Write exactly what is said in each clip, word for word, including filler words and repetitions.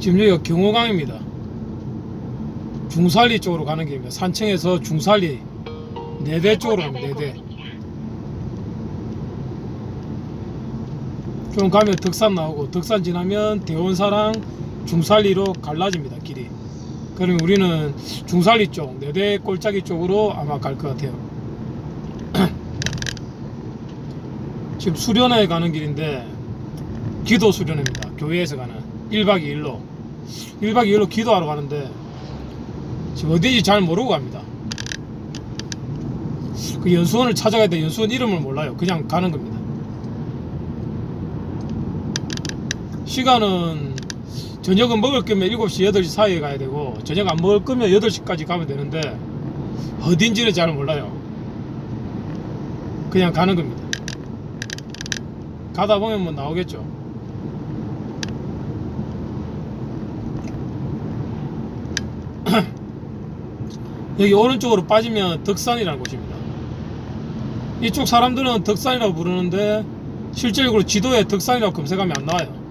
지금 여기가 경호강입니다. 중산리 쪽으로 가는 길입니다. 산청에서 중산리 네대 쪽으로 갑니다. 네대. 좀 가면 덕산 나오고, 덕산 지나면 대원사랑 중산리로 갈라집니다. 길이. 그러면 우리는 중산리 쪽 네대 골짜기 쪽으로 아마 갈 것 같아요. 지금 수련회 가는 길인데, 기도 수련회입니다. 교회에서 가는 일박 이일로 일박 이일로 기도하러 가는데 지금 어디인지 잘 모르고 갑니다. 그 연수원을 찾아가야 돼. 연수원 이름을 몰라요. 그냥 가는 겁니다. 시간은 저녁은 먹을 거면 일곱 시 여덟 시 사이에 가야 되고, 저녁 안 먹을 거면 여덟 시까지 가면 되는데 어딘지는 잘 몰라요. 그냥 가는 겁니다. 가다 보면 뭐 나오겠죠. 여기 오른쪽으로 빠지면 덕산이라는 곳입니다. 이쪽 사람들은 덕산이라고 부르는데 실질적으로 지도에 덕산이라고 검색하면 안 나와요.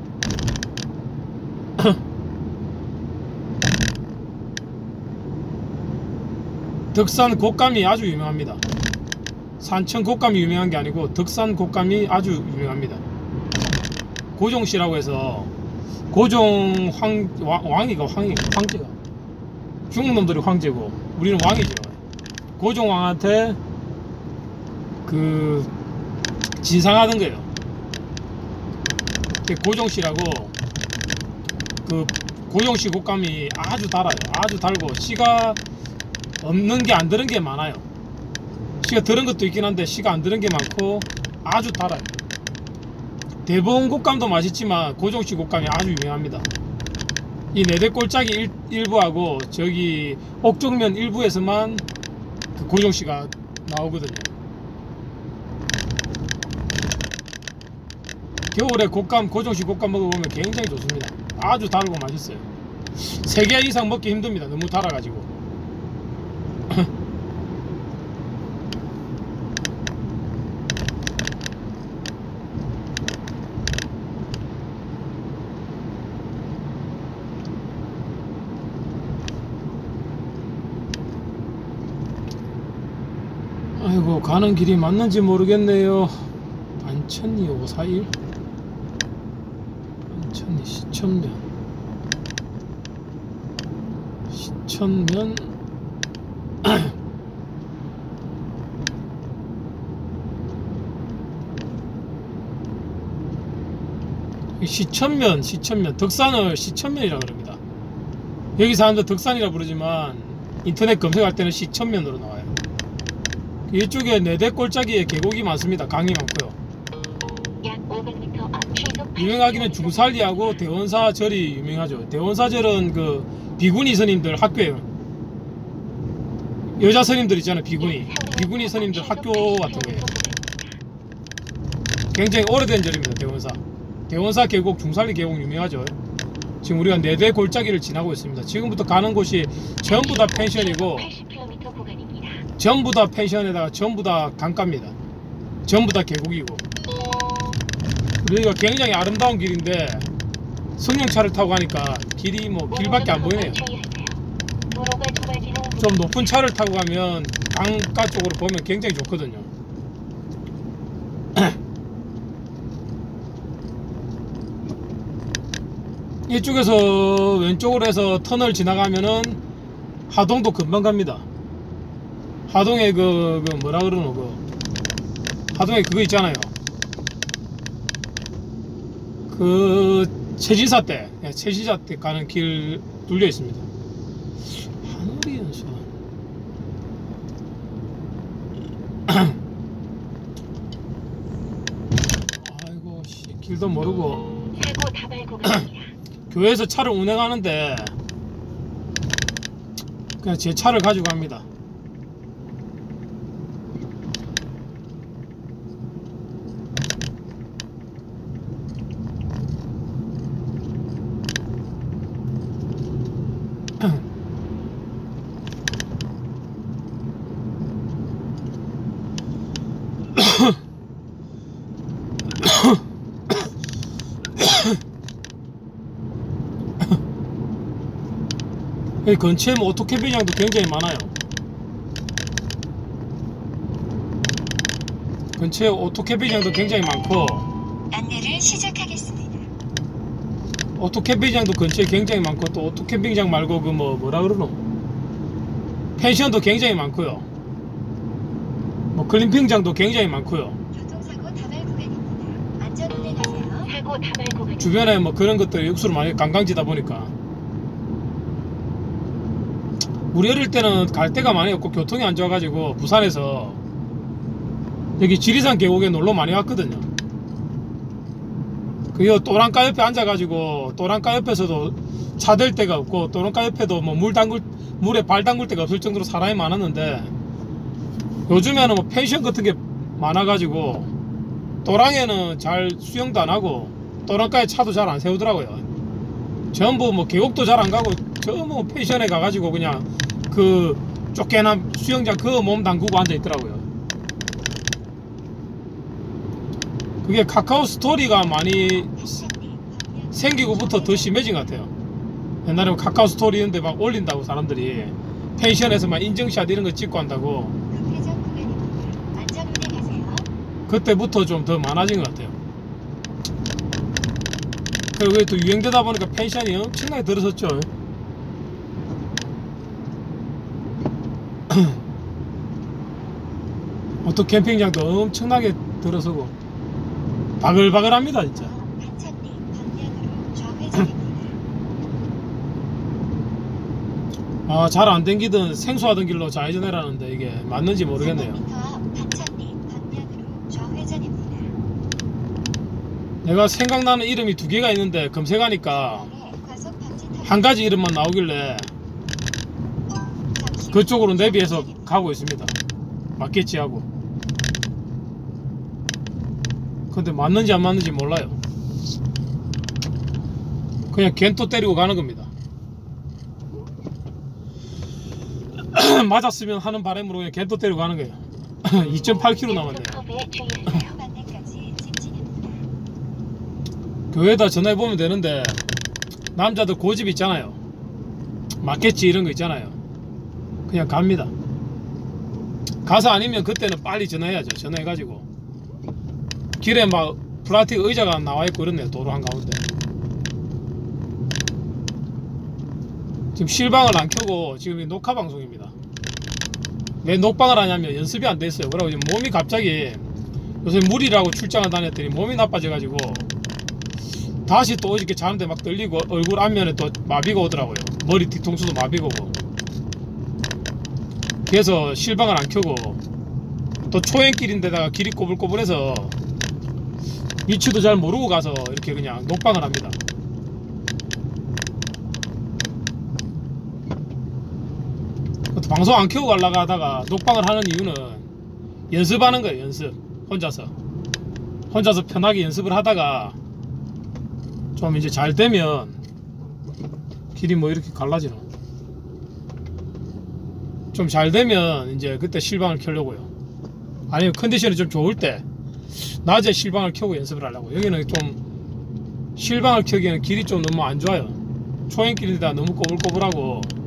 덕산 곶감이 아주 유명합니다. 산청 곶감이 유명한 게 아니고 덕산 곶감이 아주 유명합니다. 고종씨라고 해서, 고종 황, 왕, 왕이가 황이, 황제가 중국 놈들이 황제고 우리는 왕이죠. 고종 왕한테 그 진상하던 거예요. 고종씨라고, 그 고종씨 곶감이 아주 달아요. 아주 달고 씨가 없는 게 안 들은 게 많아요. 씨가 들은 것도 있긴 한데 씨가 안 들은 게 많고 아주 달아요. 대봉 곶감도 맛있지만 고종씨 곶감이 아주 유명합니다. 이 네대 골짜기 일, 일부하고 저기 옥정면 일부에서만 그 고종씨가 나오거든요. 겨울에 곶감, 고종씨 곶감 먹어보면 굉장히 좋습니다. 아주 달고 맛있어요. 세 개 이상 먹기 힘듭니다. 너무 달아가지고. 아이고, 가는 길이 맞는지 모르겠네요. 반천리 오사일, 반천리 시천면, 시천면 시천면, 시천면, 덕산을 시천면이라고 그럽니다. 여기 사람들 덕산이라 부르지만 인터넷 검색할 때는 시천면으로 나와요. 이쪽에 네대 골짜기에 계곡이 많습니다. 강이 많고요. 유명하기는 중산리하고 대원사절이 유명하죠. 대원사절은 그 비구니 스님들 학교예요. 여자 스님들 있잖아요. 비구니 비구니 스님들 학교 같은 거예요. 굉장히 오래된 절입니다. 대원사 대원사 계곡, 중산리 계곡 유명하죠. 지금 우리가 네대 골짜기를 지나고 있습니다. 지금부터 가는 곳이 전부 다 펜션이고, 전부 다 펜션에다가 전부 다 강가입니다. 전부 다 계곡이고. 여기가 굉장히 아름다운 길인데 승용차를 타고 가니까 길이 뭐 길밖에 안 보이네요. 좀 높은 차를 타고 가면 강가 쪽으로 보면 굉장히 좋거든요. 이쪽에서 왼쪽으로 해서 터널 지나가면은 하동도 금방 갑니다. 하동에 그, 그 뭐라 그러노, 그 하동에 그거 있잖아요. 그 최진사 때, 최진사 때 가는 길 뚫려 있습니다. 하늘이 연수원. 아이고 씨, 길도 모르고. 교회에서 차를 운행하는데 그냥 제 차를 가지고 갑니다. 여기 근처에 뭐 오토캠핑장도 굉장히 많아요. 근처에 오토캠핑장도 굉장히 많고 안내를 시작하겠습니다. 오토캠핑장도 근처에 굉장히 많고 또 오토캠핑장 말고 그 뭐 뭐라 그러노 펜션도 굉장히 많고요. 뭐 글램핑장도 굉장히 많고요. 교통사고 다발 구간입니다. 안전 운행하세요. 사고 다발 구간. 주변에 뭐 그런 것들이 육수로 많이 관광지다 보니까 우리 어릴 때는 갈 데가 많이 없고 교통이 안 좋아가지고 부산에서 여기 지리산 계곡에 놀러 많이 왔거든요. 그 또랑가 옆에 앉아가지고 또랑가 옆에서도 차 댈 데가 없고 또랑가 옆에도 뭐 물 담글 물에 발 담글 데가 없을 정도로 사람이 많았는데 요즘에는 뭐 펜션 같은 게 많아가지고 또랑에는 잘 수영도 안 하고 또랑가에 차도 잘 안 세우더라고요. 전부 뭐 계곡도 잘 안 가고 전부 펜션에 가가지고 그냥 그 쫓겨난 수영장 그 몸 담그고 앉아 있더라고요. 그게 카카오 스토리가 많이 생기고부터 더 심해진 것 같아요. 옛날에 카카오 스토리 이런데 막 올린다고 사람들이 펜션에서 막 인증샷 이런 거 찍고 한다고 급회전 구간입니다. 안전 운행하세요. 그때부터 좀 더 많아진 것 같아요. 그리고 그게 또 유행되다 보니까 펜션이 엄청나게 들어섰죠. 오토 캠핑장도 엄청나게 들어서고 바글바글합니다 진짜. 한천리 방면으로 좌회전입니다. 아, 잘 안 댕기던 생소하던 길로 좌회전해라는데 이게 맞는지 모르겠네요. 삼백 미터 앞 한천리 방면으로 좌회전입니다. 내가 생각나는 이름이 두 개가 있는데 검색하니까 과속 방지 타입. 한 가지 이름만 나오길래 잠시 후 그쪽으로 내비해서 좌회전입니다. 가고 있습니다. 맞겠지 하고. 근데 맞는지 안 맞는지 몰라요. 그냥 겐토 때리고 가는 겁니다. 맞았으면 하는 바람으로 그냥 겐토 때리고 가는 거예요. 이 점 팔 킬로미터 남았네요. 커브에 주의하세요. 만내까지 직진입니다. 교회에다 전화해보면 되는데 남자들 고집 있잖아요. 맞겠지 이런 거 있잖아요. 그냥 갑니다. 가서 아니면 그때는 빨리 전화해야죠. 전화해가지고 길에 막 플라스틱 의자가 나와있고 그렇네요. 도로 한가운데 지금 실방을 안 켜고 지금 녹화 방송입니다. 왜 녹방을 하냐면 연습이 안 됐어요. 그러고 지금 몸이 갑자기 요새 물이라고 출장을 다녔더니 몸이 나빠져가지고 다시 또 어저께 자는데 막 떨리고 얼굴 앞면에 또 마비가 오더라고요. 머리 뒤통수도 마비가 오고. 그래서 실방을 안 켜고 또 초행길인데다가 길이 꼬불꼬불해서 위치도 잘 모르고 가서 이렇게 그냥 녹방을 합니다. 방송 안 켜고 가려고 하다가 녹방을 하는 이유는 연습하는 거예요. 연습 혼자서 혼자서 편하게 연습을 하다가 좀 이제 잘 되면 길이 뭐 이렇게 갈라지나 좀 잘 되면 이제 그때 실방을 켜려고요. 아니면 컨디션이 좀 좋을 때 낮에 실방을 켜고 연습을 하려고. 여기는 좀 실방을 켜기에는 길이 좀 너무 안 좋아요. 초행길이다 너무 꼬불꼬불하고